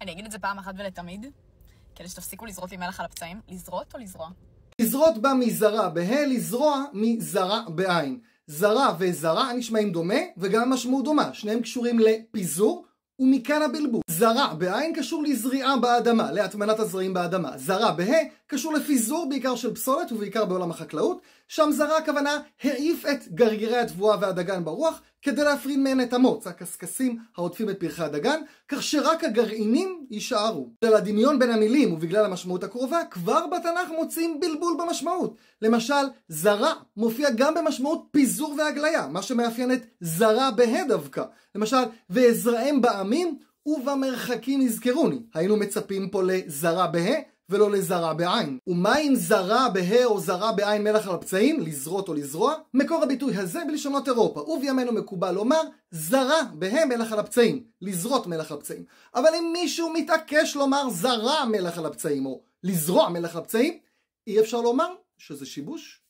אני אגיד את זה פעם אחת ולתמיד, כדי שתפסיקו לזרות לי מלח על הפצעים. לזרות או לזרוע? לזרות בא מזרע בה', לזרוע מזרע בעין. זרע וזרע נשמעים דומה וגם משמעות דומה, שניהם קשורים לפיזור ומכאן הבלבול. זרע בעין קשור לזריעה באדמה, להטמנת הזרעים באדמה. זרע בה' קשור לפיזור בעיקר של פסולת ובעיקר בעולם החקלאות, שם זרע הכוונה העיף את גרגירי התבואה והדגן ברוח כדי להפריד מהן את המוץ, הקשקשים העוטפים את פרחי הדגן, כך שרק הגרעינים יישארו. בגלל הדמיון בין המילים ובגלל המשמעות הקרובה, כבר בתנ"ך מוצאים בלבול במשמעות. למשל, זרע מופיע גם במשמעות פיזור והגליה, מה שמאפיין את זרע בה' דווקא. למשל, ואזרעם בעמים ובמרחקים יזכרוני. היינו מצפים פה לזרע בה' ולא לזרע בעין. ומה אם זרע בה' או זרע בעין מלח על הפצעים, לזרות או לזרוע? מקור הביטוי הזה בלשונות אירופה, ובימינו מקובל לומר זרע בה' מלח על הפצעים, לזרות מלח על הפצעים. אבל אם מישהו מתעקש לומר זרע מלח על הפצעים או לזרוע מלח על הפצעים, אי אפשר לומר שזה שיבוש.